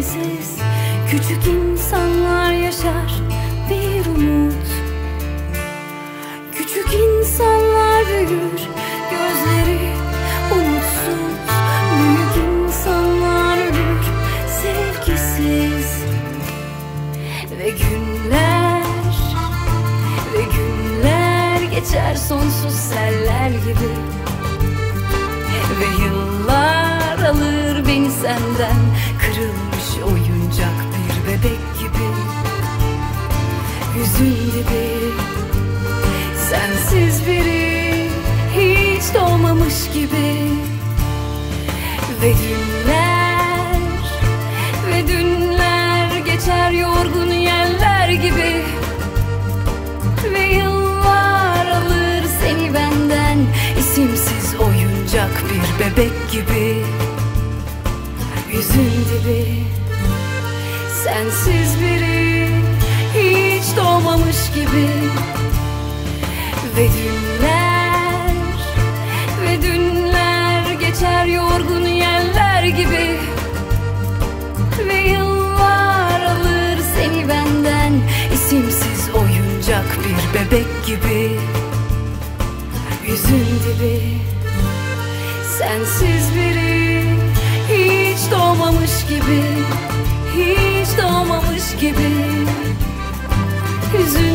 isimsiz küçük insanlar yaşar bir umut. Küçük insanlar büyür, gözleri umutsuz. Büyük insanlar ölür sevgisiz. Ve günler geçer sonsuz seller gibi. Ve yıllar alır beni senden, kırılmış oyuncak bir bebek gibi. Yüzün dibi, sensiz biri hiç doğmamış gibi. Ve dünler geçer yorgun yeller gibi. Ve yıllar alır seni benden, isimsiz oyuncak bir bebek gibi. Yüzün dibi, sensiz biri hiç doğmamış gibi. Ve dünler geçer yorgun yeller gibi. Ve yıllar alır seni benden, isimsiz oyuncak bir bebek gibi. Yüzün dibi, sensiz biri hiç doğmamış gibi. Hiç doğmamış gibi. Yüzün